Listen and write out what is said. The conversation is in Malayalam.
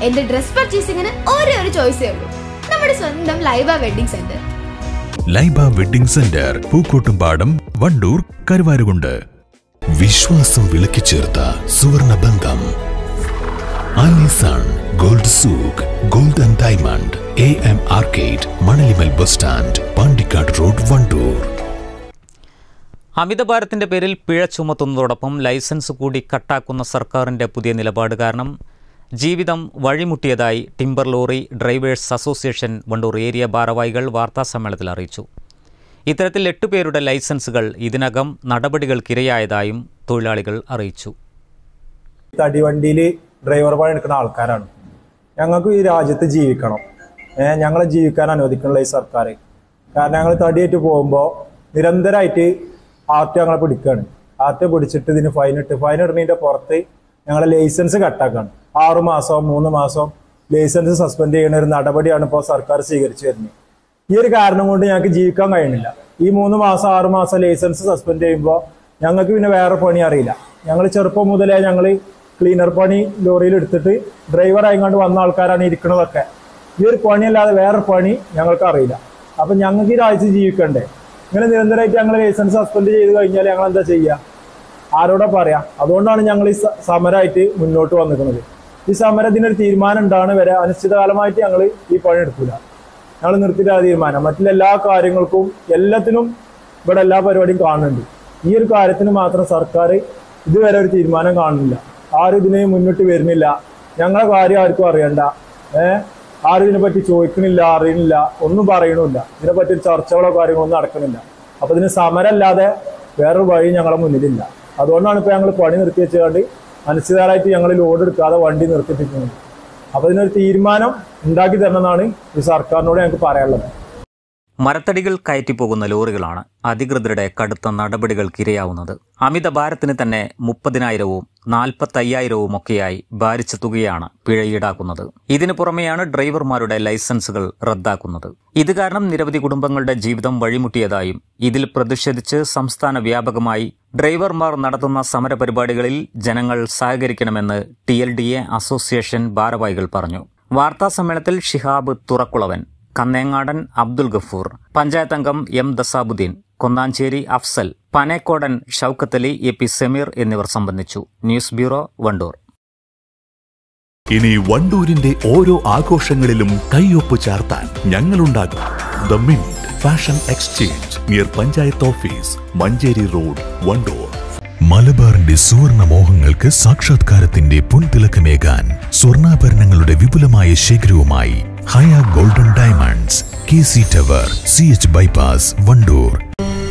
എന്റെ ഡ്രസ് പർച്ചേസിംഗിന് ഒരേ ഒരു ചോയ്സേ ഉള്ളൂ, നമ്മുടെ സ്വന്തം Laiba wedding centre. Laiba wedding centre, Pookkottumpadam, Wandoor, Karuvarakundu. വിശ്വാസം വിളക്കി ചേർത്ത സുവർണ ബന്ധം. Alisan gold souk, gold and diamond, AM arcade, Manalimal bus stand, Pandikkad road, Wandoor. അമിതഭാരത്തിന്റെ പേരിൽ പിഴ ചുമത്തുന്നതോടൊപ്പം ലൈസൻസ് കൂടി കട്ടാക്കുന്ന സർക്കാരിന്റെ പുതിയ നിലപാട് കാരണം ജീവിതം വഴിമുട്ടിയതായി timber lorry drivers association Wandoor area ഭാരവാഹികൾ വാർത്താസമ്മേളനത്തിൽ അറിയിച്ചു. ഇത്തരത്തിൽ 8 പേരുടെ ലൈസൻസുകൾ ഇതിനകം നടപടികൾക്കിരയായതായും തൊഴിലാളികൾ അറിയിച്ചു. തടിവണ്ടിയിൽ ഡ്രൈവർ പണി എടുക്കുന്ന ആൾക്കാരാണ്. ഞങ്ങൾക്ക് ഈ രാജ്യത്ത് ജീവിക്കണം, ഞങ്ങളെ ജീവിക്കാൻ അനുവദിക്കണുള്ള ഈ സർക്കാർ. കാരണം ഞങ്ങൾ തടിയായിട്ട് പോകുമ്പോൾ നിരന്തരമായിട്ട് ആർട്ടി ഞങ്ങളെ പിടിക്കുകയാണ്. ആർട്ടി പിടിച്ചിട്ട് ഇതിന് ഫൈൻ ഇടുന്നതിൻ്റെ പുറത്ത് ഞങ്ങളെ ലൈസൻസ് കട്ടാക്കാണ്. 6 മാസം 3 മാസം ലൈസൻസ് സസ്പെൻഡ് ചെയ്യുന്ന ഒരു നടപടിയാണ് ഇപ്പോൾ സർക്കാർ സ്വീകരിച്ചു വരുന്നത്. ഈ ഒരു കാരണം കൊണ്ട് ഞങ്ങൾക്ക് ജീവിക്കാൻ കഴിയുന്നില്ല. ഈ 3 മാസം 6 മാസം ലൈസൻസ് സസ്പെൻഡ് ചെയ്യുമ്പോൾ ഞങ്ങൾക്ക് പിന്നെ വേറെ പണി അറിയില്ല. ഞങ്ങൾ ചെറുപ്പം മുതലേ ഞങ്ങൾ ക്ലീനർ പണി ലോറിയിൽ എടുത്തിട്ട് ഡ്രൈവർ ആയിക്കൊണ്ട് വന്ന ആൾക്കാരാണ് ഇരിക്കുന്നതൊക്കെ. ഈ ഒരു പണിയല്ലാതെ വേറെ പണി ഞങ്ങൾക്ക് അറിയില്ല. അപ്പം ഞങ്ങൾക്ക് ഈ രാജ്യത്ത് ജീവിക്കണ്ടേ? ഇങ്ങനെ നിരന്തരമായിട്ട് ഞങ്ങൾ ലൈസൻസ് സസ്പെൻഡ് ചെയ്ത് കഴിഞ്ഞാൽ ഞങ്ങൾ എന്താ ചെയ്യുക? ആരോടാ പറയാം? അതുകൊണ്ടാണ് ഞങ്ങൾ ഈ സമരമായിട്ട് മുന്നോട്ട് വന്നിരിക്കുന്നത്. ഈ സമരത്തിനൊരു തീരുമാനം ഉണ്ടാണ് വരെ അനിശ്ചിതകാലമായിട്ട് ഞങ്ങൾ ഈ പണി എടുക്കില്ല. ഞങ്ങൾ നിർത്തിയിട്ട് ആ തീരുമാനം. മറ്റുള്ള എല്ലാ കാര്യങ്ങൾക്കും എല്ലാത്തിനും ഇവിടെ എല്ലാ പരിപാടിയും കാണുന്നുണ്ട്. ഈ ഒരു കാര്യത്തിന് മാത്രം സർക്കാർ ഇതുവരെ ഒരു തീരുമാനം കാണുന്നില്ല. ആരും ഇതിന് മുന്നോട്ട് വരുന്നില്ല. ഞങ്ങളെ കാര്യം ആർക്കും അറിയണ്ട. ആരും ഇതിനെപ്പറ്റി ചോദിക്കണില്ല, അറിയണില്ല, ഒന്നും പറയണില്ല. ഇതിനെപ്പറ്റി ചർച്ചകളോ കാര്യങ്ങളോ ഒന്നും നടക്കണില്ല. അപ്പൊ ഇതിന് സമരമല്ലാതെ വേറൊരു വഴി ഞങ്ങളെ മുന്നിലില്ല. അതുകൊണ്ടാണ് ഇപ്പൊ ഞങ്ങൾ പണി നിർത്തി വെച്ചുകൊണ്ട് അനിശ്ചിതമായിട്ട് ഞങ്ങൾ ലോഡ് എടുക്കാതെ വണ്ടി നിർത്തിപ്പിക്കുന്നത്. അപ്പൊ ഇതിനൊരു തീരുമാനം ഉണ്ടാക്കി തരണമെന്നാണ് ഈ സർക്കാരിനോട് ഞങ്ങൾക്ക് പറയാനുള്ളത്. മരത്തടികൾ കയറ്റിപ്പോകുന്ന ലോറികളാണ് അധികൃതരുടെ കടുത്ത നടപടികൾക്കിരയാവുന്നത്. അമിത ഭാരത്തിന് തന്നെ 30,000-വും 45,000-വും ഒക്കെയായി ഭാരിച്ച തുകയാണ് പിഴ ഈടാക്കുന്നത്. ഇതിനു പുറമെയാണ് ഡ്രൈവർമാരുടെ ലൈസൻസുകൾ റദ്ദാക്കുന്നത്. ഇത് കാരണം നിരവധി കുടുംബങ്ങളുടെ ജീവിതം വഴിമുട്ടിയതായും ഇതിൽ പ്രതിഷേധിച്ച് സംസ്ഥാന വ്യാപകമായി ഡ്രൈവർമാർ നടത്തുന്ന സമരപരിപാടികളിൽ ജനങ്ങൾ സഹകരിക്കണമെന്ന് TLDA അസോസിയേഷൻ ഭാരവാഹികൾ പറഞ്ഞു. വാർത്താസമ്മേളനത്തിൽ ഷിഹാബ് തുറക്കുളവൻ, കന്നേങ്ങാടൻ അബ്ദുൽ ഗഫൂർ, പഞ്ചായത്ത് അംഗം M ദസാബുദ്ദീൻ, കൊന്നാഞ്ചേരി അഫ്സൽ, പനേക്കോടൻ ഷൌക്കത്തലി, AP സമീർ എന്നിവർ സംബന്ധിച്ചു. News bureau, Wandoor. ഇനി വണ്ടൂരിന്റെ ഓരോ ആഘോഷങ്ങളിലും കൈയൊപ്പ് ചാർത്താൻ ഞങ്ങളുണ്ടാകും. The mint fashion exchange near panchayat office, Manjeri road, Wandoor. മലബാറിന്റെ സുവർണ മോഹങ്ങൾക്ക് സാക്ഷാത്കാരത്തിന്റെ പൊൻതിളക്കമേകാൻ സ്വർണ്ണാഭരണങ്ങളുടെ വിപുലമായ ശേഖരവുമായി Haya golden diamonds, KC tower, CH bypass, Wandoor.